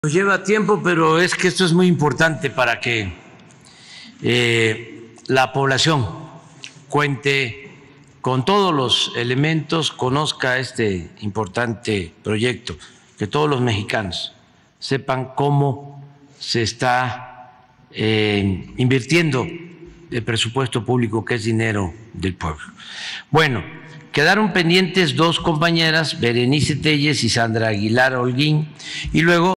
Nos lleva tiempo, pero es que esto es muy importante para que la población cuente con todos los elementos, conozca este importante proyecto, que todos los mexicanos sepan cómo se está invirtiendo el presupuesto público, que es dinero del pueblo. Bueno, quedaron pendientes dos compañeras, Berenice Telles y Sandra Aguilar Holguín, y luego